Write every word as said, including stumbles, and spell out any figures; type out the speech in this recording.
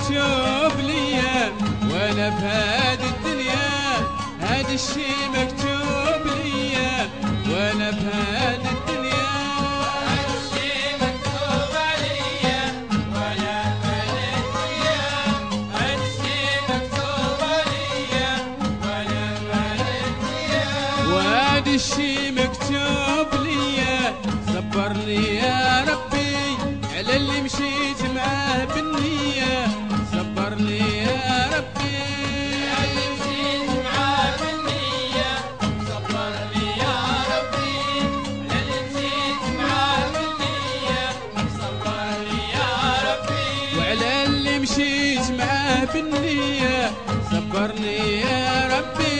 مكتوب ليا وانا بهذه الدنيا، هذا الشي مكتوب ليا وانا بهذه الدنيا، هذا الشي مكتوب عليا وانا بهذه الدنيا، هذا الشي مكتوب عليا وانا بهذه الدنيا، وهذا الشي مكتوب ليا. صبرني يا ربي على اللي مشيت معاه بالنية، صبرني يا ربي على اللي مشيت معاه بالنية، صبرني يا ربي على اللي مشيت معاه بالنية، صبرني يا ربي وعلى اللي مشيت معاه بالنية، صبرني يا ربي